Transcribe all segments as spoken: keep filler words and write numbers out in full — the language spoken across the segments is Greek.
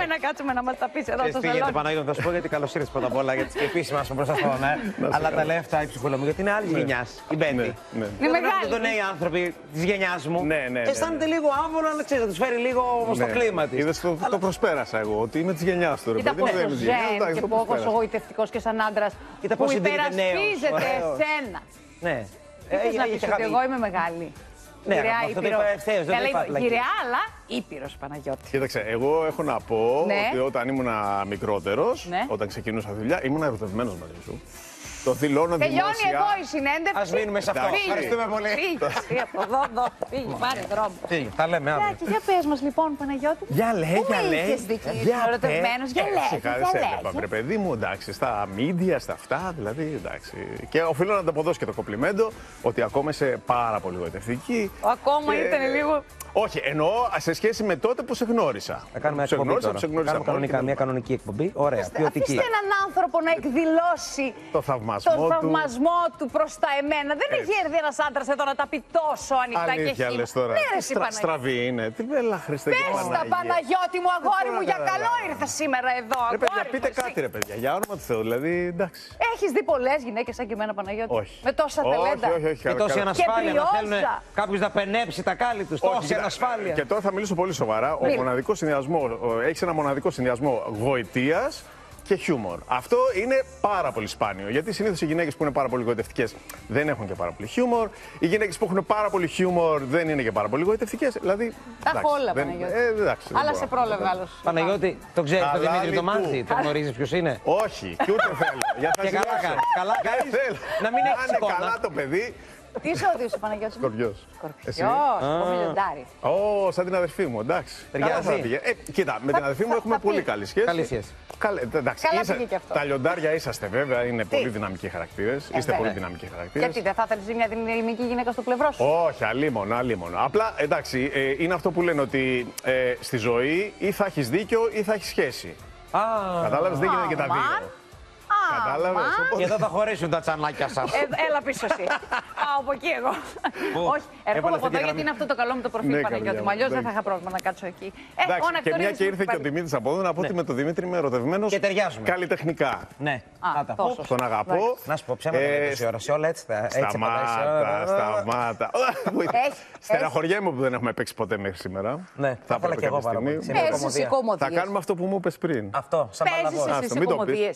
Πάμε να κάτσουμε να μας τα πεις εδώ στο σαλόνι. σαλόνι. Παναγιώτη, θα σου πω γιατί καλώς ήρθες πρώτα απ' όλα, γιατί και επίσημα σου μπροστά στο ναι. Αλλά τα λέει αυτά η ψυχούλα μου, γιατί είναι άλλη γενιά. Η Μπέντη. Είναι μεγάλη. Δεν νέοι άνθρωποι τη γενιά μου. Ναι, ναι. Αισθάνεται λίγο άβολο, αλλά ξέρει, να του φέρει λίγο στο κλίμα τη. Είδες, το προσπέρασα εγώ, ότι είμαι τη γενιά του. Κοίτα πόσο ζεν και πόσο γοητευτικός και σαν άντρας που υπερασπίζεται εσένα. Ναι. Θες να πεις ότι εγώ είμαι μεγάλη. Ναι, Γυραιά, αυτό το είπα ευθέως, δεν το είπα απλά. Γυραιά, αλλά Ήπειρος, Παναγιώτη. Κοίταξε, εγώ έχω να πω ναι. ότι όταν ήμουν μικρότερος, ναι. όταν ξεκινούσα δουλειά, ήμουν ερωτευμένος μαζί σου. Το δηλώνω δημόσια. Τελειώνει εδώ η συνέντευξη. Ας μείνουμε σε αυτό. Ευχαριστούμε πολύ. Φύγει από εδώ, εδώ. Φύγει, πάρε δρόμο. Φύγει, τα λέμε αύριο. Για πες μας λοιπόν, Παναγιώτη. Για λέει, για λέει. Πού είχες δει ερωτευμένος, για λέει. Σε έβλεπα, βρε παιδί μου, εντάξει, στα media, στα αυτά, δηλαδή, εντάξει. Και οφείλω να το αποδώσω και το κομπλιμέντο, ότι ακόμα είσαι πάρα πολύ γοητευτική. Ακόμα ήταν λίγο... Όχι, εννοώ σε σχέση με τότε που σε γνώρισα. Θα κάνουμε σε εκπομπή γνώρισα, τώρα. σε γνώρισα. Κάνουμε κανονικά, μια κανονική εκπομπή. Ωραία, ποιοτική. Αφήστε έναν άνθρωπο να εκδηλώσει το θαυμασμό, το θαυμασμό του, του προς τα εμένα. Δεν Έτσι. έχει έρθει ένας άντρας εδώ να τα πει τόσο ανοιχτά. Αλήθεια, και χύμα. λες τώρα. Ναι, ρε, εσύ, Στρα, στραβή είναι. Τι βέλα, Χριστέ και Πες τα, Παναγιώτη μου, αγόρι μου, για καλό ήρθα σήμερα εδώ. Ρε παιδιά, αγόρι πείτε μου, κάτι, ρε παιδιά, για όνομα του Θεού, δηλαδή, εντάξει. Έχεις δει πολλές γυναίκες σαν και εμένα, Παναγιώτη? Όχι. Με τόσα ταλέντα. Όχι, όχι, όχι. Και τόση ανασφάλεια να θέλουν πριόζα. κάποιος να πενέψει τα κάλλη τους. Τόση ανασφάλεια. Και τώρα θα μιλήσω πολύ σοβαρά. Ο μοναδικός συνδυασμός, έχεις ένα μοναδικό συνδυασμό γοητείας και χιούμορ. Αυτό είναι πάρα πολύ σπάνιο. Γιατί συνήθως οι γυναίκες που είναι πάρα πολύ γοητευτικές δεν έχουν και πάρα πολύ χιούμορ. Οι γυναίκες που έχουν πάρα πολύ χιούμορ δεν είναι και πάρα πολύ γοητευτικές. Δηλαδή. Τα έχω όλα, Παναγιώτη. Ε, εντάξει, Αλλά σε πρόλαβε άλλος. Παναγιώτη, το ξέρεις τον Δημήτρη το Μάντζη, το γνωρίζεις ποιος είναι? Όχι, και ούτε θέλω. Για Και καλά κάνει. Καλά κάνεις να μην έχεις είναι εικόνα. καλά το παιδί. Τι είσαι ο Δίος, Παναγιώτη? Σκορπιός. Σκορπιός, ο μιλιοντάρι. Ω, σαν την αδερφή μου, εντάξει. Ταιριάζει. Καλά θα πήγε. Ε, κοίτα, με την αδερφή μου έχουμε πολύ καλή σχέση. Καλή σχέση. Καλέ, εντάξει, Καλά είστε- πήγε και αυτό. τα λιοντάρια είσαστε βέβαια, είναι πολύ δυναμικοί χαρακτήρες. Ε, Είστε βέβαια. πολύ δυναμικοί χαρακτήρες. Γιατί δεν θα ήθελες μια δυναμική γυναίκα στο πλευρό σου? Όχι, αλίμονο, αλίμονο. Απλά εντάξει, ε, είναι αυτό που λένε ότι ε, στη ζωή ή θα έχεις δίκιο ή θα έχεις σχέση. Α, Κατάλαβες, δεν γίνεται και τα Αμάν. δύο. Κατάλαβες. Αμάν. οπότε- και εδώ θα χωρέσουν τα τσανάκια σας. Ε, έλα πίσω εσύ. Πάω από εκεί εγώ. Όχι, έρχομαι έβαλε από αυτή τη εδώ γιατί γραμμή. είναι αυτό το καλό με το προφίλ, Ναι, Παναγιώτη καρδιά μου. μου, Αλλιώς δεν θα εντάξει. είχα πρόβλημα να κάτσω εκεί. Ε, Εντάξει, ο και Ανακτορίδης μια και μου ήρθε και ο παίρνει. Δημήτρης από εδώ, να πω ότι με τον Δημήτρη είμαι ερωτευμένος Και ταιριάζουμε. καλλιτεχνικά. Ναι, Α, να τα πω. τόσο. Τον αγαπώ. Να σου πω ψέματα Ε, για τόση ώρα. Σε όλα έτσι θα έτσι θα Σταμάτα, πατάς. σταμάτα. Έχει, Στεναχωριέμαι που δεν έχουμε παίξει ποτέ μέχρι σήμερα. Ναι, θα ήθελα έπρεπε και εγώ κάποια πάρα πολύ. στιγμή. Σε μια Παίζεις εσύ κομμωδία. Θα κομμωδίες. κάνουμε αυτό που μου είπες πριν. Αυτό, σαν Παίζεις παλαβό. εσύ Άστο, σε μην το πεις. κομμωδίες.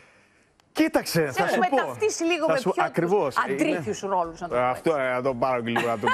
Κοίταξε, Σε θα σου έχουμε πω. ταυτίσει λίγο Θα με σου- πιο Ακριβώς. αντρίθιους ρόλους, να το Ε, πω Αυτό, ε, να το πάρω και λίγο. να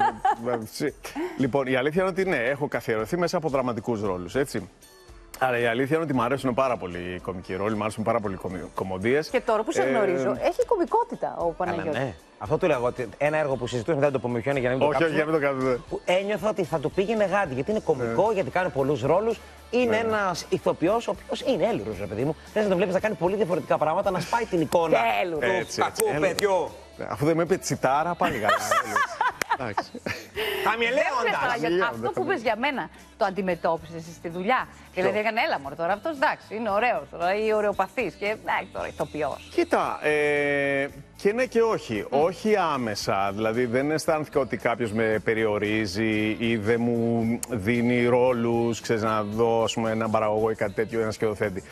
το- Λοιπόν, η αλήθεια είναι ότι ναι, έχω καθιερωθεί μέσα από δραματικούς ρόλους, έτσι. Άρα η αλήθεια είναι ότι μου αρέσουν πάρα πολύ οι κομικοί ρόλοι, μου αρέσουν πάρα πολύ οι κομμωδίες. Και τώρα που σε Ε, γνωρίζω, έχει κωμικότητα ο Καλά, Παναγιώτης. ναι. Αυτό του λέγω ότι ένα έργο που συζητούσαμε, δεν το πούμε ποιο είναι για να μην το Όχι, όχι, για να κάψουμε. μην το κάνετε. Που ένιωθα ότι θα του πήγαινε γάντι, γιατί είναι κωμικό, γιατί κάνει πολλούς ρόλους. Είναι ένας ηθοποιός, ο οποίος είναι έλουρος, ρε παιδί μου. Θες να τον βλέπεις να κάνει πολύ διαφορετικά πράγματα, να σπάει την εικόνα Έλουρος. του Έτσι, έτσι, κακού έλουρος. παιδιού. Αφού δεν με είπε τσιτάρα, πάλι καλά. Εντάξει. Χαμηλέοντας. Παναγιώτη, αυτό που πες για μένα, το αντιμετώπισες στη δουλειά. Δηλαδή έκανε έλα μωρέ τώρα, αυτός εντάξει, είναι ωραίος τώρα ή ωραιοπαθής και εντάξει τώρα ηθοποιός. Κοίτα, ε, και ναι και όχι. Όχι άμεσα. Δηλαδή δεν αισθάνθηκα ότι κάποιος με περιορίζει ή δεν μου δίνει ρόλους, ξέρεις, να δω ας πούμε, έναν παραγωγό ή κάτι τέτοιο, ένα σκηνοθέτη.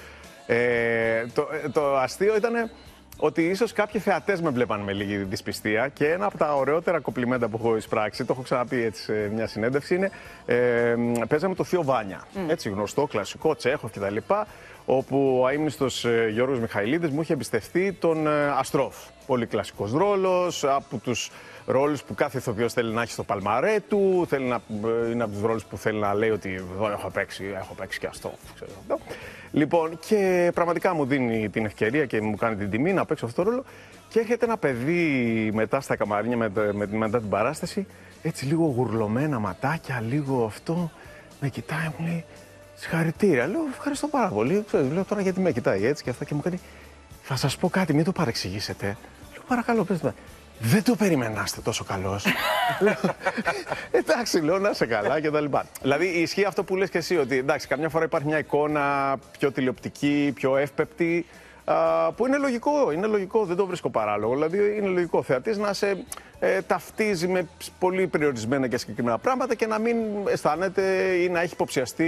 Ε, το, το αστείο ήταν ότι ίσως κάποιοι θεατές με βλέπαν με λίγη δυσπιστία και ένα από τα ωραιότερα κοπλιμέντα που έχω εισπράξει, το έχω ξαναπεί έτσι σε μια συνέντευξη, είναι ε, παίζαμε το Θείο Βάνια. Έτσι, γνωστό, κλασικό, Τσέχοφ κτλ. Όπου ο αείμνηστος ε, Γιώργος Μιχαηλίδης μου είχε εμπιστευτεί τον ε, Αστρόφ. Πολύ κλασικός ρόλος, από τους ρόλους που κάθε ηθοποιός θέλει να έχει στο παλμαρέ του, θέλει να, ε, είναι από τους ρόλους που θέλει να λέει ότι εδώ έχω παίξει, έχω παίξει και Αστρόφ. Ξέρω, αυτό. Λοιπόν, και πραγματικά μου δίνει την ευκαιρία και μου κάνει την τιμή να παίξω αυτό το ρόλο. Και έρχεται ένα παιδί μετά στα καμαρίνια, με, με, μετά την παράσταση, έτσι λίγο γουρλωμένα ματάκια, λίγο αυτό. Με κοιτάει, μου λέει συγχαρητήρια. Λέω ευχαριστώ πάρα πολύ. Ξέρεις, λέω τώρα γιατί με κοιτάει έτσι και αυτά και μου κάνει. Θα σας πω κάτι, μην το παρεξηγήσετε. Λέω παρακαλώ, πες το. Δεν το περίμενα να είστε τόσο καλός. Λέω, εντάξει, λέω να είσαι καλά και τα λοιπά. Δηλαδή ισχύει αυτό που λες και εσύ, ότι εντάξει, καμιά φορά υπάρχει μια εικόνα πιο τηλεοπτική, πιο εύπεπτη, α, που είναι λογικό, είναι λογικό, δεν το βρίσκω παράλογο. Δηλαδή είναι λογικό ο θεατής να σε ε, ταυτίζει με πολύ περιορισμένα και συγκεκριμένα πράγματα και να μην αισθάνεται ή να έχει υποψιαστεί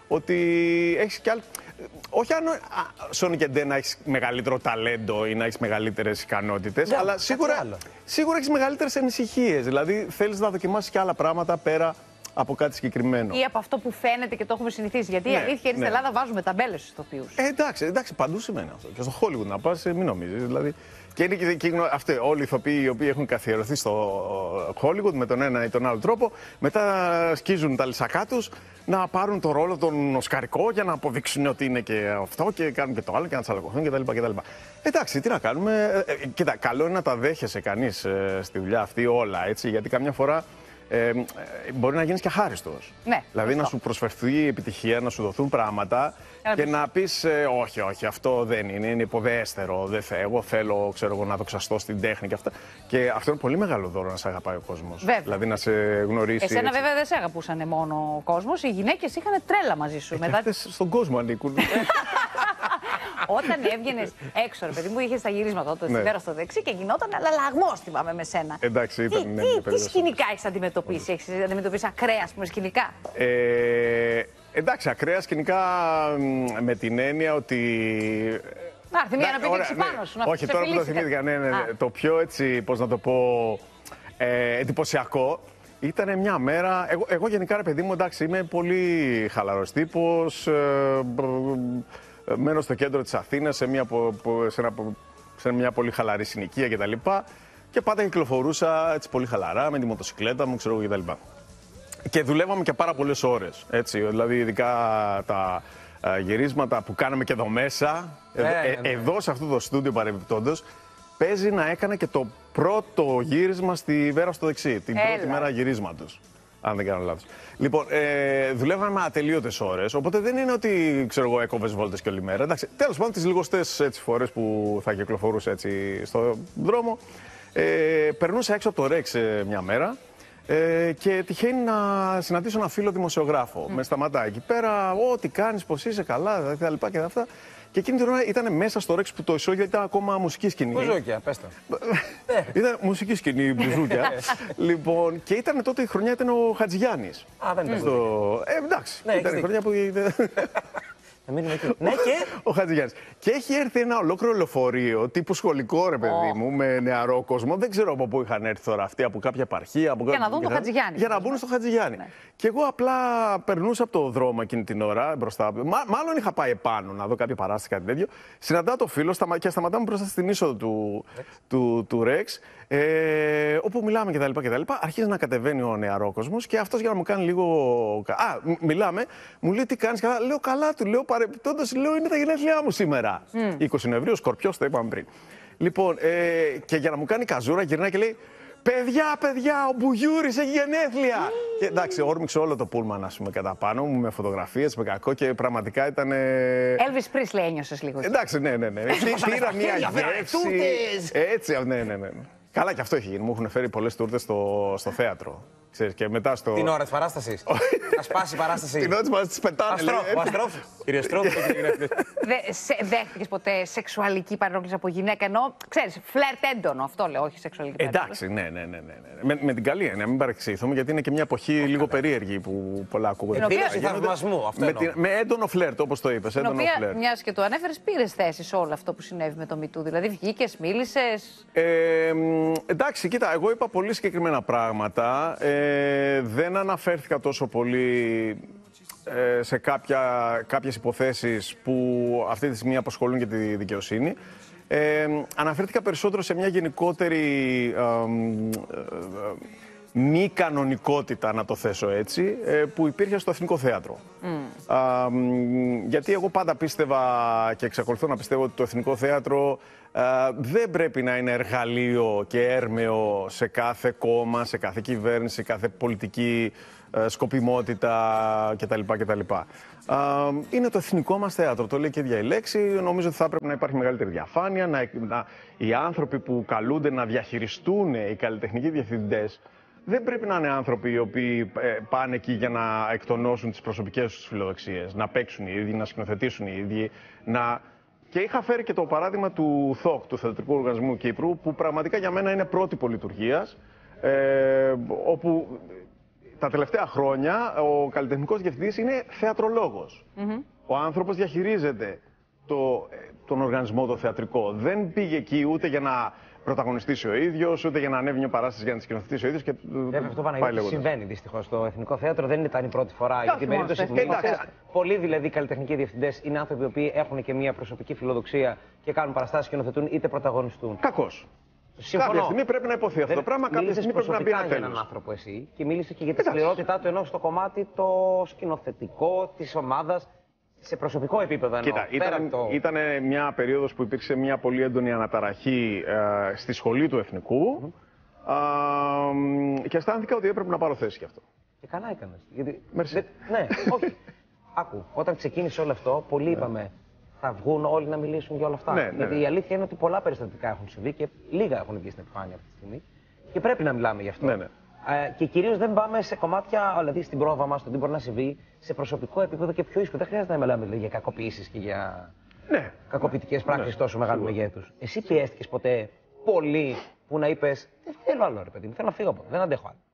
ότι έχεις κι άλλο. Όχι αν Σόνι και Ντε να έχεις μεγαλύτερο ταλέντο ή να έχεις μεγαλύτερες ικανότητες, Yeah, αλλά σίγουρα, σίγουρα έχεις μεγαλύτερες ανησυχίες. Δηλαδή θέλεις να δοκιμάσεις και άλλα πράγματα πέρα από κάτι συγκεκριμένο. Ή από αυτό που φαίνεται και το έχουμε συνηθίσει. Γιατί ναι, η αλήθεια είναι ναι. στην Ελλάδα βάζουμε ταμπέλες στους ηθοποιούς. Ε, εντάξει, εντάξει, παντού σημαίνει αυτό. Και στο Hollywood να πας, μην νομίζεις. Δηλαδή. Και είναι και, και αυτοί όλοι οι ηθοποιοί οι οποίοι έχουν καθιερωθεί στο Hollywood με τον ένα ή τον άλλο τρόπο, μετά σκίζουν τα λυσακά τους να πάρουν το ρόλο τον οσκαρικό για να αποδείξουν ότι είναι και αυτό και κάνουν και το άλλο και να τσαλακωθούν κτλ. κτλ. Εντάξει, τι να κάνουμε. Ε, κοίτα, καλό είναι να τα δέχεσαι κανείς ε, στη δουλειά αυτή όλα, έτσι, γιατί καμιά φορά. Ε, μπορεί να γίνεις και αχάριστος. Ναι, δηλαδή αυτό. να σου προσφερθεί η επιτυχία, να σου δοθούν πράγματα Έλα, και πεις. να πεις ε, όχι, όχι, αυτό δεν είναι, είναι υποδέστερο, δεν θε, εγώ θέλω ξέρω, εγώ, να δοξαστώ στην τέχνη και αυτά. Και αυτό είναι πολύ μεγάλο δώρο να σε αγαπάει ο κόσμος. Βέβαια. Δηλαδή να σε γνωρίσει. Εσένα έτσι. βέβαια δεν σε αγαπούσαν μόνο ο κόσμος, οι γυναίκες είχαν τρέλα μαζί σου. Ε, Μετά... αυτές στον κόσμο ανήκουν. Όταν έβγαινες έξω, ρε παιδί μου, είχες τα γυρίσματα τότε Ναι. στη Βέρα στο δεξί και γινόταν λαλαγμός, θυμάμαι με σένα. Εντάξει, ήταν, τι, ναι, τι, μια τι περίοδος. σκηνικά έχεις αντιμετωπίσει, έχεις αντιμετωπίσει ακραία ας πούμε, σκηνικά. Ε, εντάξει, ακραία σκηνικά μ, με την έννοια ότι. Να έρθει μία Ναι, να πηδήξει ωραία, πάνω ναι. σου, να Όχι, σε τώρα που το φιλήσει. θυμήθηκα, ναι, ναι, ναι. Α. Το πιο έτσι, πώς να το πω, ε, εντυπωσιακό ήταν μια μέρα. Εγώ, εγώ γενικά, ρε παιδί μου, εντάξει, είμαι πολύ χαλαρός τύπος. Ε, ε, μένω στο κέντρο της Αθήνας, σε μια, πο- πο- σε ένα, πο- σε μια πολύ χαλαρή συνοικία κτλ. Και, και πάντα κυκλοφορούσα έτσι πολύ χαλαρά με τη μοτοσυκλέτα μου, ξέρω εγώ κτλ. Και δουλεύαμε και πάρα πολλές ώρες, έτσι, δηλαδή ειδικά τα ε, γυρίσματα που κάναμε και εδώ μέσα, εδώ, Ναι, ε, ναι. εδώ σε αυτό το στούντιο παρεμπιπτόντως, παίζει να έκανα και το πρώτο γύρισμα στη Βέρα στο δεξί, την Έλα. πρώτη μέρα γυρίσματος, αν δεν κάνω λάθος. Λοιπόν, ε, δουλεύαμε με ατελείωτες ώρες, οπότε δεν είναι ότι, ξέρω εγώ, έκοβες βόλτες και όλη μέρα. Εντάξει, τέλος πάντων, τις λιγοστές έτσι, φορές που θα κυκλοφορούσα έτσι στο δρόμο, ε, περνούσα έξω από το Ρεξ ε, μια μέρα. Ε, και τυχαίνει να συναντήσω ένα φίλο δημοσιογράφο. Με σταματάει εκεί πέρα, ό, τι κάνεις, πώς είσαι, καλά, τα λοιπά και αυτά. Και εκείνη την ώρα ήταν μέσα στο Ρεξ που το ισόγειο ήταν ακόμα μουσική σκηνή. Μπουζούκια, πες το. Ήταν μουσική σκηνή, μπουζούκια. Λοιπόν, και ήταν τότε η χρονιά ήταν ο Χατζηγιάννης. Α, δεν ήταν. Στο... Ε, εντάξει, Ναι, ήταν η έχεις χρονιά που. Να μείνουμε εκεί. Ναι, και. Ο Χατζηγιάννης. Και έχει έρθει ένα ολόκληρο λεωφορείο τύπου σχολικό, ρε παιδί μου, με νεαρό κόσμο. Δεν ξέρω από πού είχαν έρθει τώρα αυτοί, από κάποια επαρχία. Από Για να δουν το Χατζηγιάννη. Για να μπουν στο Χατζηγιάννη. Ναι. Και εγώ απλά περνούσα από το δρόμο εκείνη την ώρα μπροστά. Μα, μάλλον είχα πάει επάνω να δω κάποια παράσταση, κάτι τέτοιο. Συναντάω το φίλο σταμα, και σταματάμε μπροστά στην είσοδο του, του, του Ρεξ. Ε, όπου μιλάμε κτλ. κτλ. Αρχίζει να κατεβαίνει ο νεαρόκοσμος και αυτός για να μου κάνει λίγο. Α, μ- μιλάμε, μου λέει τι κάνεις καλά. Λέω καλά, του λέω παρεπιπτόντως, λέω είναι τα γενέθλιά μου σήμερα. είκοσι Νοεμβρίου, Σκορπιός, το είπαμε πριν. Λοιπόν, ε, και για να μου κάνει καζούρα γυρνάει και λέει παιδιά, παιδιά, ο Μπουγιούρης έχει γενέθλια. Και εντάξει, όρμηξε όλο το πούλμαν, ας πούμε, κατά πάνω μου με φωτογραφίες, με κακό και πραγματικά ήταν. Ε... Elvis Presley ένιωσες λίγο. Εντάξει, ναι, ναι, ναι. Πή- Πήρα μια γεύση. Έτσι, ναι, ναι, ναι. ναι. Καλά, και αυτό έχει γίνει. Μου έχουν φέρει πολλές τούρτες στο, στο θέατρο. Ξέρεις, και μετά στο. Την ώρα της παράστασης. Να σπάσει η παράσταση. Την ώρα της μας τις πετάνε. Αστρόφ, λέει, ο Αστρόφ. Κύριε Αστρόφ, το κύριε Αστρόφ. Δε, σε, δέχτηκες ποτέ σεξουαλική παρενόχληση από γυναίκα, ενώ ξέρεις, φλερτ έντονο, αυτό λέω, όχι σεξουαλική παρενόχληση. Εντάξει, ναι, ναι, ναι. ναι, ναι. Με, με την καλή έννοια, μην παρεξηγηθούμε, γιατί είναι και μια εποχή λίγο περίεργη που πολλά ακούγονται. Την οποία- Επίλυση θαυμασμού, αυτό Με, εννοώ. την- με έντονο φλερτ, όπως το είπες. Την Έντονο οποία, φλερτ. μιας και το ανέφερες, πήρες θέση σε όλο αυτό που συνέβη με το MeToo. Δηλαδή, βγήκες, μίλησες. Ε, μ, εντάξει, κοίτα, εγώ είπα πολύ συγκεκριμένα πράγματα. Ε, δεν αναφέρθηκα τόσο πολύ ε, σε κάποια, κάποιες υποθέσεις που αυτή τη στιγμή απασχολούν και τη δικαιοσύνη. Ε, αναφέρθηκα περισσότερο σε μια γενικότερη ε, μ, ε, ε, μη κανονικότητα, να το θέσω έτσι, ε, που υπήρχε στο Εθνικό Θέατρο. Α, μ, γιατί εγώ πάντα πίστευα και εξακολουθώ να πιστεύω ότι το Εθνικό Θέατρο α, δεν πρέπει να είναι εργαλείο και έρμεο σε κάθε κόμμα, σε κάθε κυβέρνηση, σε κάθε πολιτική ε, σκοπιμότητα κτλ. κτλ. Α, είναι το εθνικό μας θέατρο, το λέει και η ίδια η λέξη. Νομίζω ότι θα πρέπει να υπάρχει μεγαλύτερη διαφάνεια, να, να, οι άνθρωποι που καλούνται να διαχειριστούν, οι καλλιτεχνικοί διευθυντές, δεν πρέπει να είναι άνθρωποι οι οποίοι ε, πάνε εκεί για να εκτονώσουν τις προσωπικές τους φιλοδοξίες, να παίξουν οι ίδιοι, να σκηνοθετήσουν οι ίδιοι. Να... Και είχα φέρει και το παράδειγμα του ΘΟΚ, του Θεατρικού Οργανισμού Κύπρου, που πραγματικά για μένα είναι πρότυπο λειτουργίας, ε, όπου τα τελευταία χρόνια ο καλλιτεχνικός διευθυντής είναι θεατρολόγος. Mm-hmm. Ο άνθρωπος διαχειρίζεται το, τον οργανισμό το θεατρικό. Δεν πήγε εκεί ούτε για να πρωταγωνιστήσει ο ίδιος, ούτε για να ανέβει μια παράσταση για να τη σκηνοθετήσει ο ίδιος. Και βέβαια, αυτό Παναγιώτη συμβαίνει δυστυχώς. Στο Εθνικό Θέατρο δεν ήταν η πρώτη φορά. Για την περίπτωση που μιλήσατε. Πολλοί δηλαδή καλλιτεχνικοί διευθυντές είναι άνθρωποι που έχουν και μια προσωπική φιλοδοξία και κάνουν παραστάσεις, σκηνοθετούν είτε πρωταγωνιστούν. Κακώς. Συμφωνώ. Κάποια στιγμή πρέπει να υποθεί αυτό το πράγμα, κάποια στιγμή πρέπει να μπει ένα τέλος. Για έναν άνθρωπο εσύ και μίλησε και για τη σκληρότητά του ενώ στο κομμάτι το σκηνοθετικό της ομάδας. Σε προσωπικό επίπεδο εννοώ. Κοίτα, ήταν, το... ήταν μια περίοδος που υπήρξε μια πολύ έντονη αναταραχή ε, στη σχολή του Εθνικού mm-hmm. ε, και αισθάνθηκα ότι έπρεπε να πάρω θέση γι' αυτό. Και καλά έκανες. Γιατί... Merci. Ναι, όχι. Άκου, όταν ξεκίνησε όλο αυτό, πολλοί είπαμε θα βγουν όλοι να μιλήσουν για όλα αυτά. Ναι, ναι, γιατί ναι. η αλήθεια είναι ότι πολλά περιστατικά έχουν συμβεί και λίγα έχουν βγει στην επιφάνεια αυτή τη στιγμή. Και πρέπει να μιλάμε γι' αυτό. Ναι, ναι. Ε, και κυρίως δεν πάμε σε κομμάτια, δηλαδή στην πρόβα μας, το τι μπορεί να συμβεί σε προσωπικό επίπεδο και πιο ίσχυρο. Δεν χρειάζεται να μιλάμε δηλαδή, για κακοποιήσεις και για ναι. κακοποιητικές πράξεις ναι. τόσο μεγάλου μεγέθους. Εσύ πιέστηκες ποτέ πολύ που να είπες δεν θέλω άλλο ρε παιδί μου, θέλω να φύγω από εδώ, δεν αντέχω άλλο.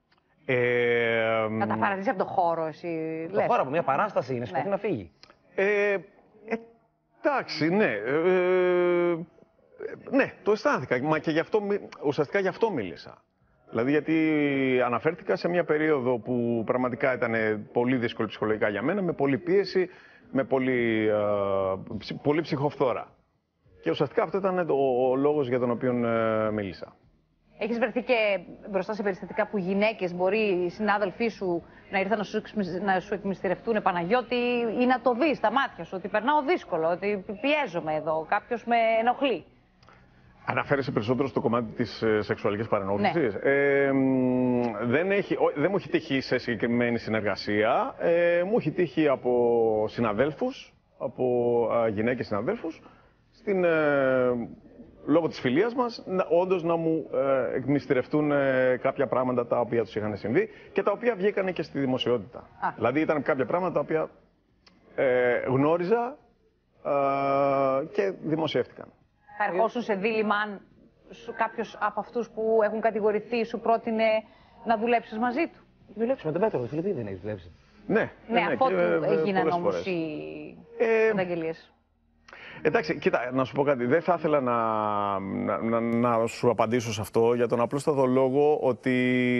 Ε, να τα παρατήσεις από το χώρο, εσύ λες. Το χώρο από μια παράσταση είναι, σκοπεύει ναι. να φύγει. Ε, εντάξει, ναι. Ε, ναι, το αισθάνθηκα. Μα και γι' αυτό, ουσιαστικά γι' αυτό μίλησα. Δηλαδή γιατί αναφέρθηκα σε μια περίοδο που πραγματικά ήταν πολύ δύσκολη ψυχολογικά για μένα, με πολλή πίεση, με πολύ, ε, πολύ ψυχοφθόρα. Και ουσιαστικά αυτό ήταν ο, ο λόγος για τον οποίο ε, μίλησα. Έχεις βρεθεί και μπροστά σε περιστατικά που γυναίκες μπορεί οι συνάδελφοί σου να ήρθαν να σου, να σου εκμυστηρευτούν, Παναγιώτη, ή να το δεις στα μάτια σου, ότι περνάω δύσκολο, ότι πιέζομαι εδώ, κάποιος με ενοχλεί. Αναφέρεσαι περισσότερο στο κομμάτι της ε, σεξουαλικής παρενόχλησης. Ναι. Ε, δεν, έχει, ό, δεν μου έχει τύχει σε συγκεκριμένη συνεργασία. Ε, μου έχει τύχει από συναδέλφους, από α, γυναίκες συναδέλφους, στην, ε, λόγω της φιλίας μας, να, όντως να μου ε, εκμυστηρευτούν ε, κάποια πράγματα τα οποία τους είχαν συμβεί και τα οποία βγήκαν και στη δημοσιότητα. Α. Δηλαδή ήταν κάποια πράγματα τα οποία ε, γνώριζα ε, και δημοσιεύτηκαν. Θα ερχόσουν σε δίλημμα αν κάποιος από αυτούς που έχουν κατηγορηθεί σου πρότεινε να δουλέψεις μαζί του. Δουλέψει με τον Πέτρο, Φιλιππίδη δεν έχεις δουλέψει. Ναι, ναι, ναι, αφού έγιναν όμως οι ε, καταγγελίες. Εντάξει, κοίτα, να σου πω κάτι. Δεν θα ήθελα να, να, να, να σου απαντήσω σε αυτό για τον απλούστατο λόγο ότι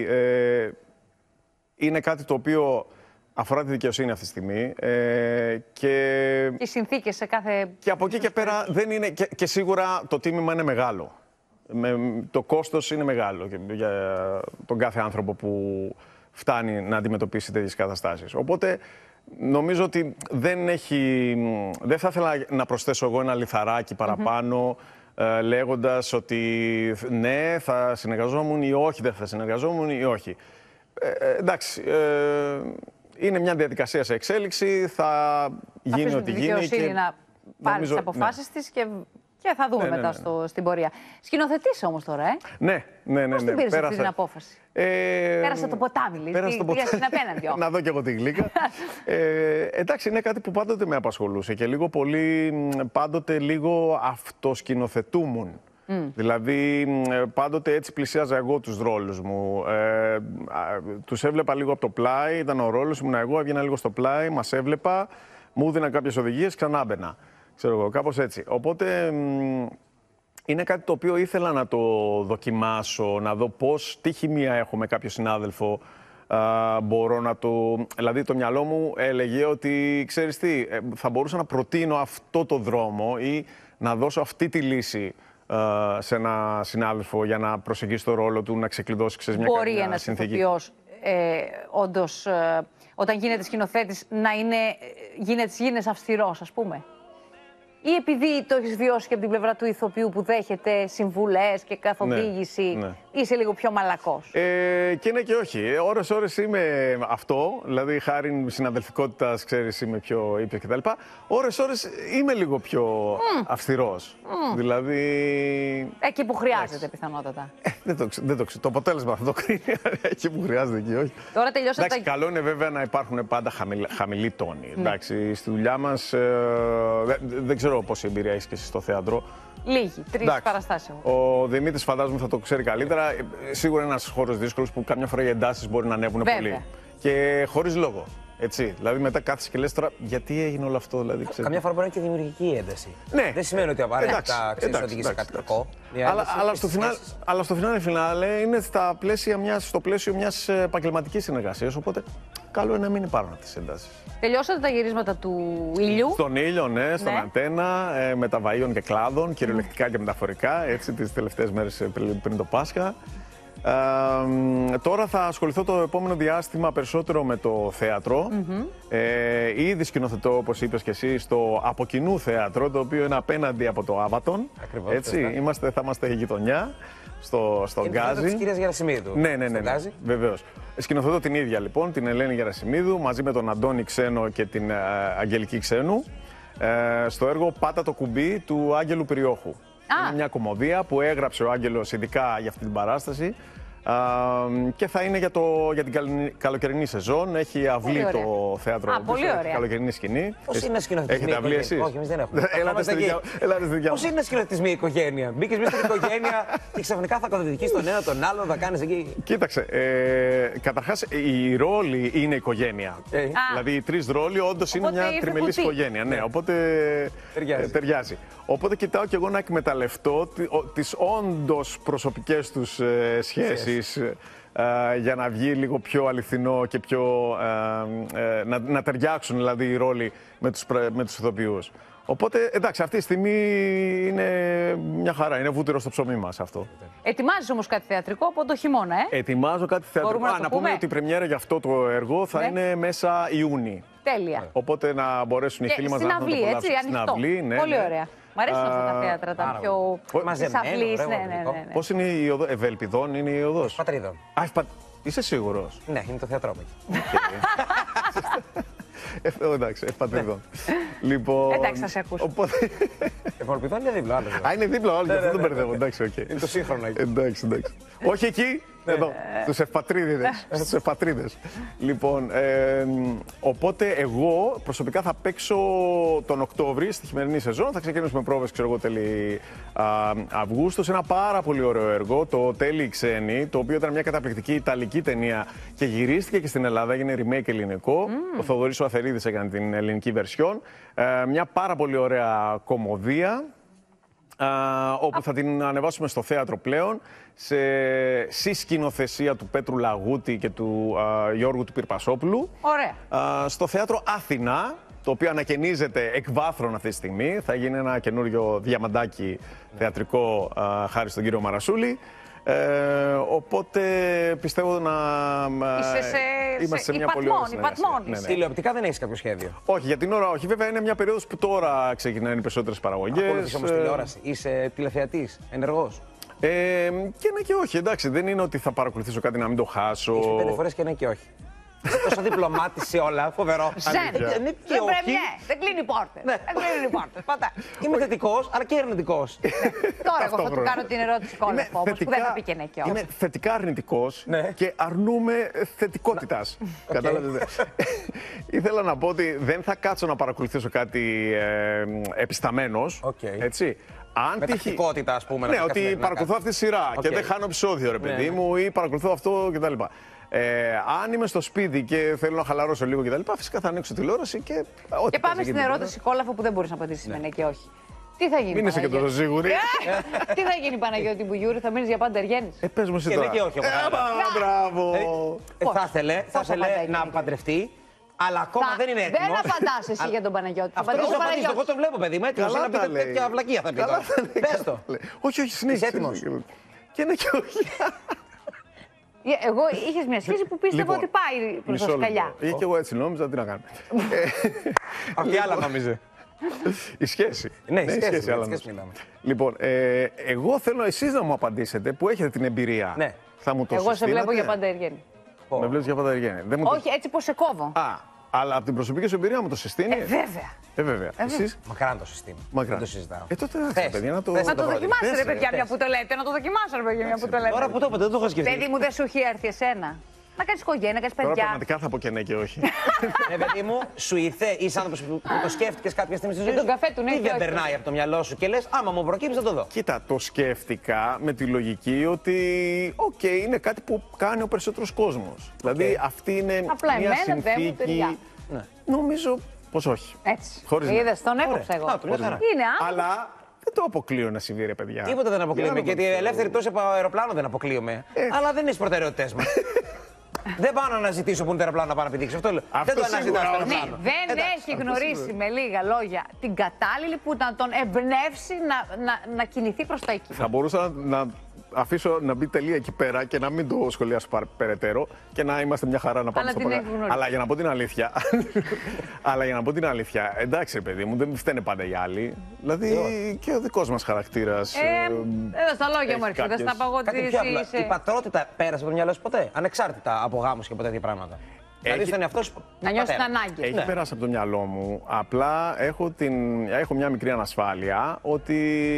ε, είναι κάτι το οποίο αφορά τη δικαιοσύνη αυτή τη στιγμή. Ε, και οι συνθήκες σε κάθε... Και από εκεί και πέρα δεν είναι... Και, και σίγουρα το τίμημα είναι μεγάλο. Με, το κόστος είναι μεγάλο για τον κάθε άνθρωπο που φτάνει να αντιμετωπίσει τέτοιες καταστάσεις. Οπότε νομίζω ότι δεν έχει... Δεν θα ήθελα να προσθέσω εγώ ένα λιθαράκι παραπάνω mm-hmm. ε, λέγοντας ότι ναι, θα συνεργαζόμουν ή όχι, δεν θα συνεργαζόμουν ή όχι. Ε, ε, εντάξει... Ε, είναι μια διαδικασία σε εξέλιξη, θα γίνει ό,τι γίνει. Αφήσουμε τη δικαιοσύνη να πάρει τις αποφάσεις ναι. της και, και θα δούμε ναι, μετά ναι, ναι. Στο, στην πορεία. Σκηνοθετείς όμως τώρα, ε. Ναι, ναι, ναι. Πώς την πήρες αυτή την απόφαση. Ε, πέρασε το ποτάμι, λες. Πέρασε το ποτάμι. Στην απέναντι. Να δω κι εγώ τη γλύκα. ε, εντάξει, είναι κάτι που πάντοτε με απασχολούσε και λίγο πολύ, πάντοτε λίγο αυτοσκηνοθετούμουν. Mm. Δηλαδή, πάντοτε έτσι πλησίαζα εγώ τους ρόλους μου. Ε, τους έβλεπα λίγο από το πλάι, ήταν ο ρόλος μου, εγώ έβγαινα λίγο στο πλάι, μας έβλεπα, μου έδιναν κάποιες οδηγίες, ξανά μπαίνα. Ξέρω εγώ, κάπως έτσι. Οπότε, είναι κάτι το οποίο ήθελα να το δοκιμάσω, να δω πώς, τι χημεία έχω με κάποιο συνάδελφο, α, μπορώ να το... Δηλαδή, το μυαλό μου έλεγε ότι, ξέρεις τι, θα μπορούσα να προτείνω αυτό το δρόμο ή να δώσω αυτή τη λύση σε ένα συνάδελφο για να προσεγγίσει το ρόλο του, να ξεκλειδώσει ξέρεις, μια Μπορεί κάποια ένας συνθήκη. ηθοποιός, ε, όντως, ε, όταν γίνεται σκηνοθέτης, να είναι, γίνεται, γίνεσαι αυστηρός, ας πούμε. Ή επειδή το έχεις βιώσει και από την πλευρά του ηθοποιού που δέχεται συμβουλές και καθοδήγηση, ναι, ναι. είσαι λίγο πιο μαλακός. Ε, και ναι και όχι. Ώρες ώρες είμαι αυτό, δηλαδή χάρη συναδελφικότητας, ξέρεις, είμαι πιο ήπιος κτλ. Ώρες ώρες είμαι λίγο πιο mm. αυστηρός. Mm. Δηλαδή... Εκεί που χρειάζεται, Άξι. πιθανότατα. Ε, δεν το ξέρω. Το, το αποτέλεσμα θα το κρίνει, εκεί που χρειάζεται και όχι. Τώρα τελειώσατε. Εντάξει, τα... καλό είναι βέβαια να υπάρχουν πάντα χαμηλ, χαμηλοί τόνοι. Mm. Εντάξει, στη δουλειά μας, ε, δεν, δεν ξέρω πόση εμπειρία έχεις και εσύ στο θέατρο. Λίγοι, τρεις παραστάσεις. Ο Δημήτρης φαντάζομαι θα το ξέρει καλύτερα. Σίγουρα είναι ένας χώρος δύσκολος που καμιά φορά οι εντάσεις μπορεί να ανέβουν Βέβαια. πολύ. Και χωρίς λόγο. Έτσι. Δηλαδή μετά κάθεσαι και λες τώρα γιατί έγινε όλο αυτό. Δηλαδή, καμιά φορά μπορεί να είναι και δημιουργική ένταση. Ναι. Δεν σημαίνει ότι απαραίτητα ξέρεις οδηγεί σε κάτι κακό. Αλλά, αλλά, στο φινάλε, αλλά στο φινάλε φινάλε είναι στα πλαίσια μιας, στο πλαίσιο μιας επαγγελματικής συνεργασίας. Οπότε καλό είναι να μην υπάρχουν αυτές τις έντασεις. Τελειώσατε τα γυρίσματα του ήλιου. Στον ήλιο, ναι, στον ναι. αντένα, ε, μεταβαΐων και κλάδων, κυριολεκτικά και μεταφορικά, έτσι, τις τελευταίες μέρες πριν, πριν το Πάσχα. Ε, τώρα θα ασχοληθώ το επόμενο διάστημα περισσότερο με το θέατρο. Mm-hmm. ε, ήδη σκηνοθετώ, όπως είπες και εσύ, στο από κοινού θέατρο, το οποίο είναι απέναντι από το Άβατον. Ακριβώς, έτσι, είμαστε, θα είμαστε γειτονιά στο, στο Γκάζι. Της κυρίας Γερασιμίδου. Ναι, ναι, ναι, ναι, ναι, βεβαίως. Σκηνοθετώ την ίδια λοιπόν, την Ελένη Γερασιμίδου, μαζί με τον Αντώνη Ξένο και την ε, Αγγελική Ξένου, ε, στο έργο «Πάτα το κουμπί» του Άγγελου Πυριόχου. Ah. Είναι μια κομμωδία που έγραψε ο Άγγελος ειδικά για αυτή την παράσταση. Uh, και θα είναι για, το, για την καλοκαιρινή σεζόν. Έχει αυλή το θέατρο. Α, πολύ ωραία. Καλοκαιρινή σκηνή. Πώς είναι να σκηνοθετείς Έχετε αυλή εσείς? Όχι, εμείς δεν έχουμε. Ελάτε στη δικιά. Πώς είναι να σκηνοθετείς μια οικογένεια? Μπήκες μέσα στην οικογένεια και ξαφνικά θα καθοδηγείς τον ένα τον άλλο, θα κάνεις εκεί. Κοίταξε, ε, καταρχάς η ρόλη είναι οικογένεια. Ε. Δηλαδή οι τρεις ρόλοι όντως είναι μια τριμελής οικογένεια. Ναι, οπότε ταιριάζει. Ε, ταιριάζει. Οπότε κοιτάω και εγώ να εκμεταλλευτώ τις όντως προσωπικές τους ε, σχέσεις ε, για να βγει λίγο πιο αληθινό και πιο, ε, ε, να, να ταιριάξουν δηλαδή οι ρόλοι με τους, με τους ηθοποιούς. Οπότε εντάξει, αυτή τη στιγμή είναι μια χαρά, είναι βούτυρο στο ψωμί μας αυτό. Ετοιμάζεις όμως κάτι θεατρικό από το χειμώνα, ε? Ετοιμάζω κάτι θεατρικό. Να, Α, να πούμε, πούμε ότι η πρεμιέρα για αυτό το έργο θα ναι. είναι μέσα Ιούνιου. Τέλεια. Οπότε να μπορέσουν οι φίλοι μας να το απολαύσουν. Στην αυλή, έτσι, ανοιχτό. Αυλή, ναι, πολύ ναι. ωραία. Μ' αρέσουν αυτά τα θέατρα, τα πιο μαζεμένοι. Ναι, ναι, ναι. Πώς είναι η οδό, Ευελπιδών είναι η οδός? Πατρίδων. Α, πα... Είσαι σίγουρος? Ναι, είναι το θέατρό μου. Ε, εντάξει, ευπατριδών. Λοιπόν. Εντάξει, θα σε ακούσω. Οπότε. Ευελπιδών είναι δίπλο, άλλο. Α, είναι δίπλο, άλλο, δεν τον μπερδεύω. Εντάξει, οκ. Είναι το σύγχρονο εκεί. Εντάξει, εντάξει. Όχι εκεί. Εδώ, στους ευπατρίδες, στους ευπατρίδες. Λοιπόν, ε, οπότε εγώ προσωπικά θα παίξω τον Οκτώβρη στη χειμερινή σεζόν. Θα ξεκινήσουμε πρόβες, ξέρω εγώ, τέλη α, Αυγούστου. Σε ένα πάρα πολύ ωραίο έργο, το Τέλειοι Ξένοι, το οποίο ήταν μια καταπληκτική ιταλική ταινία και γυρίστηκε και στην Ελλάδα, έγινε remake ελληνικό. Mm. Ο Θοδωρής ο Αθερίδης έκανε την ελληνική βερσιόν. Ε, μια πάρα πολύ ωραία κομμωδία. Uh, όπου θα την ανεβάσουμε στο θέατρο πλέον, σε συσκηνοθεσία του Πέτρου Λαγούτη και του uh, Γιώργου του Πυρπασόπουλου. Ωραία. Uh, στο θέατρο Αθηνά, το οποίο ανακαινίζεται εκ βάθρων αυτή τη στιγμή. Θα γίνει ένα καινούριο διαμαντάκι θεατρικό uh, χάρη στον κύριο Μαρασούλη. Ε, οπότε πιστεύω να Είσαι σε, είμαστε σε, σε μια πολύ ωραία συνεργασία. Ναι, ναι. Τηλεοπτικά δεν έχεις κάποιο σχέδιο? Όχι, για την ώρα όχι. Βέβαια είναι μια περίοδος που τώρα ξεκινάνε οι περισσότερες παραγωγές. Ακολουθείς όμως τηλεόραση? Είσαι τηλεθεατής, ενεργός? Ε, και ναι και όχι, εντάξει. Δεν είναι ότι θα παρακολουθήσω κάτι να μην το χάσω. Είσαι πέντε φορές και ναι και όχι. Τόσο διπλωμάτιση όλα, φοβερό. Ζεν, δεν δεν κλείνει πόρτες. Δεν κλείνει πόρτες, πατά. Είμαι θετικός, αλλά και αρνητικός. Τώρα εγώ θα του κάνω την ερώτηση κόλπο όμως, που δεν θα πει και ναι και όχι. Είμαι θετικά αρνητικός και αρνούμε θετικότητας. Κατάλαβες. Ήθελα να πω ότι δεν θα κάτσω να παρακολουθήσω κάτι επισταμένος, έτσι. Με τακτικότητα, ας πούμε. Ναι, ότι παρακολουθώ αυτή τη σειρά και δεν χάνω επεισόδιο, ρε παιδί μου, ή παρακολουθώ αυτό κτλ. Ε, αν είμαι στο σπίτι και θέλω να χαλαρώσω λίγο κτλ., φυσικά θα ανοίξω τηλεόραση και. Και πάμε στην ερώτηση κόλαφο που δεν μπορεί να απαντήσει με ναι και όχι. Τι θα γίνει? Μην είσαι και τόσο σίγουρη. Τι θα γίνει, Παναγιώτη Μπουγιούρη, θα μείνει για πάντα Εργένης? Ε, πες μου εσύ τώρα. Και ναι και όχι. Μπράβο. Θα ήθελε να παντρευτεί. Αλλά ακόμα θα, δεν είναι έτοιμο. Δεν θα φαντάσαι εσύ για τον Παναγιώτη. Αυτό δεν φαντάζεσαι, εγώ το βλέπω, παιδί μου. Έτοιμος να πείτε τέτοια αυλακία θα πει τώρα. Πες το. Όχι, όχι, συνέχισε. Είσαι έτοιμος? Και ναι και όχι. Εγώ είχες μια σχέση που πίστευα ότι πάει προς τα σκαλιά. Ή και εγώ έτσι νόμιζα, τι να κάνω. Αυτή άλλα νόμιζε. Η σχέση. Ναι, η σχέση. Λοιπόν, εγώ θέλω εσείς να μου απαντήσετε που έχετε την εμπειρία. Θα μου το εγώ σε βλέπω για πάντα Εργένη. Με βλέπεις για πάντα Εργένη. Όχι, έτσι πως σε κόβω. Α, αλλά από την προσωπική σου εμπειρία μου το συστήνει. Ε, βέβαια. Ε, βέβαια. Εσείς. Μακράν το συστήνει. Μακράν. Δεν το συζητάω. Ε, τότε παιδιά, να το, να το δοκιμάσετε, ρε παιδιά, μια που το λέτε. Να το δοκιμάσω, ρε παιδιά, μια που το λέτε. Τώρα που το είπατε, δεν το έχω σκεφτεί. Παιδί μου, δεν σου έχει έρθει εσένα Να κάνεις οικογένεια, να κάνεις Τώρα παιδιά. πραγματικά θα πω και ναι και όχι. Ναι, παιδί μου, σου ήρθε, είσαι άνθρωπος που το σκέφτηκες κάποια στιγμή στη ζωή Και τον σου. καφέ του, ναι, Ή και δεν όχι. περνάει από το μυαλό σου και λες, άμα μου προκύψει θα το δω. Κοίτα, το σκέφτηκα με τη λογική ότι, οκ, είναι κάτι που κάνει ο περισσότερος κόσμος. Δηλαδή, αυτή είναι Απλά μια εμένα δεν μου συνθήκη. ταιριάζει. Ναι. Νομίζω πως όχι. Έτσι. Χωρίς να- Είδες, τον έκοψα εγώ. Α, το μια χαρά. Είναι άνθρωπος. Αλλά δεν το αποκλείω να συμβεί, ρε παιδιά. Τίποτα δεν αποκλείουμε. Για να Γιατί το ξέρω. ελεύθερη πτώση από αεροπλάνο δεν αποκλείουμε. Ε. Αλλά δεν είναι στι προτεραιότητέ μα. Δεν πάω να αναζητήσω που είναι το αεροπλάνο να πάω να πηδήξω. Αυτό λέω. Αυτό Δεν το σίγουρα, αναζητάω στο όχι. Ναι, αεροπλάνο. δεν Εντάξει, έχει γνωρίσει με λίγα λόγια την κατάλληλη που να τον εμπνεύσει να, να, να κινηθεί προς τα εκεί. Θα μπορούσα να, να αφήσω να μπει τελεία εκεί πέρα και να μην το σχολιάσω παρα- περαιτέρω και να είμαστε μια χαρά να πάμε Αλλά στο την πρόγραμμα. έχει γνωρίσει. Αλλά για να πω την αλήθεια. Αλλά για να πω την αλήθεια, εντάξει, ρε παιδί μου, δεν φταίνε πάντα οι άλλοι. Δηλαδή και ο δικός μας χαρακτήρας. Ε, εδώ στα λόγια μου έρχεται, δεν στα πω εγώ ότι Κάτι εσύ πιο απλό. είσαι. Η πατρότητα πέρασε από το μυαλό σου ποτέ. Ανεξάρτητα από γάμους και από τέτοια πράγματα. Δηλαδή στον εαυτό σου. Να νιώσει την πατέρα. ανάγκη. Έχει Ναι. περάσει από το μυαλό μου. Απλά έχω, την, έχω μια μικρή ανασφάλεια ότι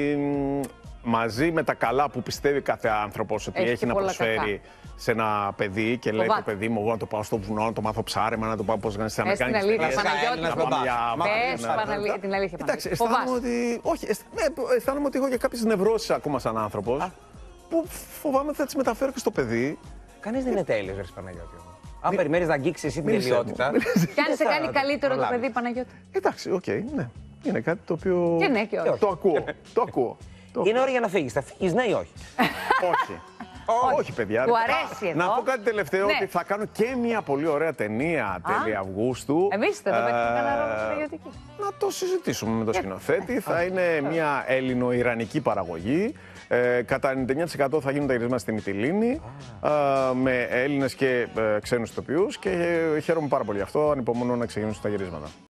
μ, μαζί με τα καλά που πιστεύει κάθε άνθρωπος ότι Έχει έχει, και να πολλά προσφέρει κακά. σε ένα παιδί και λέει το Φοβάται. παιδί μου, εγώ να το πάω στο βουνό, να το μάθω ψάρεμα, να το πάω πώς να κάνει Πες την αλήθεια, Παναγιώτη. Έλληνας να πάμε μπαμπάς. για Μάθαμε Πες να- Παναλή- την αλήθεια. Κοιτάξτε, Παναγιώτη. αισθάνομαι Φοβάσαι. ότι. Όχι, αισθ- ναι, αισθάνομαι ότι έχω και κάποιες νευρώσεις ακόμα σαν άνθρωπος που φοβάμαι ότι θα τις μεταφέρω και στο παιδί. Κανείς δεν είναι τέλειος, ρε Παναγιώτη. Αν περιμένεις να αγγίξεις εσύ την Μίλησέ μου, τελειότητα. μίλησέ. Και αν σε θα κάνει καλύτερο το προλάβεις. παιδί, Παναγιώτη. Εντάξει, οκ, ναι. Είναι κάτι το οποίο. Και ναι και όχι. Το ακούω. Το ακούω. Το Είναι ώρα για να φύγεις. Θα φύγεις, ναι ή όχι. Όχι. Όχι, παιδιά. Του Α, αρέσει εδώ. Να πω κάτι τελευταίο, Ναι. ότι θα κάνω και μια πολύ ωραία ταινία τέλη Αυγούστου. Εμείς θα το Ε, πετύχουμε κανένα ρόλο στρατιωτική. Να το συζητήσουμε με τον σκηνοθέτη. Θα είναι μια ελληνο-ιρανική παραγωγή. Ε, κατά ενενήντα εννέα τοις εκατό θα γίνουν τα γυρίσματα στη Μυτιλήνη ε, με Έλληνες και ε, ξένους ηθοποιούς και ε, χαίρομαι πάρα πολύ γι' αυτό. Ανυπομονώ να ξεκινήσουν τα γυρίσματα.